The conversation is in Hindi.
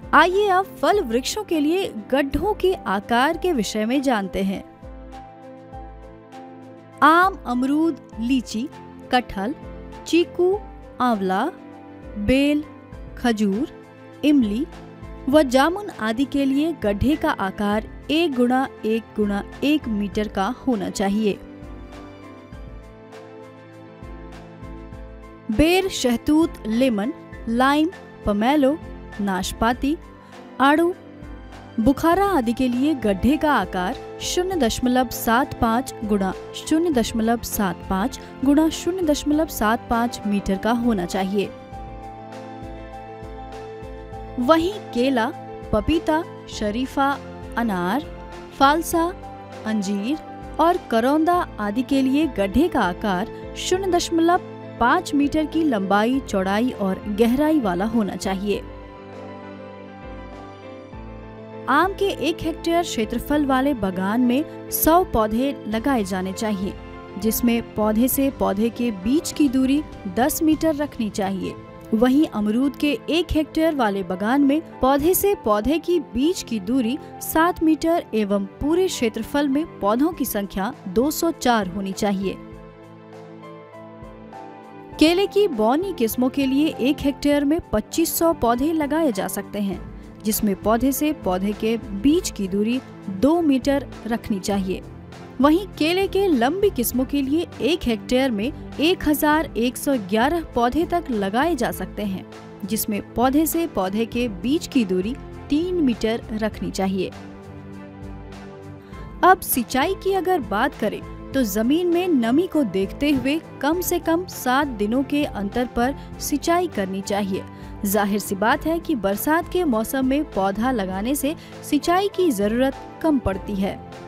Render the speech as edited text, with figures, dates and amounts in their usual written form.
आइए अब फल वृक्षों के लिए गड्ढों के आकार के विषय में जानते हैं। आम, अमरूद, लीची, कटहल, चीकू, आंवला, बेल, खजूर, इमली व जामुन आदि के लिए गड्ढे का आकार 1 गुणा 1 गुणा 1 मीटर का होना चाहिए। बेर, शहतूत, लेमन, लाइम, पमेलो, नाशपाती, आड़ू, बुखारा आदि के लिए गड्ढे का आकार 0.75 गुणा 0.75 गुणा 0.75 मीटर का होना चाहिए। वहीं केला, पपीता, शरीफा, अनार, फालसा, अंजीर और करौंदा आदि के लिए गड्ढे का आकार 0.5 मीटर की लंबाई, चौड़ाई और गहराई वाला होना चाहिए। आम के 1 हेक्टेयर क्षेत्रफल वाले बागान में 100 पौधे लगाए जाने चाहिए, जिसमें पौधे से पौधे के बीच की दूरी 10 मीटर रखनी चाहिए। वहीं अमरूद के 1 हेक्टेयर वाले बागान में पौधे से पौधे की बीच की दूरी 7 मीटर एवं पूरे क्षेत्रफल में पौधों की संख्या 204 होनी चाहिए। केले की बौनी किस्मों के लिए 1 हेक्टेयर में 2500 पौधे लगाए जा सकते हैं, जिसमें पौधे से पौधे के बीच की दूरी 2 मीटर रखनी चाहिए। वहीं केले के लंबी किस्मों के लिए 1 हेक्टेयर में 1111 पौधे तक लगाए जा सकते हैं, जिसमें पौधे से पौधे के बीच की दूरी 3 मीटर रखनी चाहिए। अब सिंचाई की अगर बात करें तो जमीन में नमी को देखते हुए कम से कम 7 दिनों के अंतर पर सिंचाई करनी चाहिए। जाहिर सी बात है कि बरसात के मौसम में पौधा लगाने से सिंचाई की जरूरत कम पड़ती है।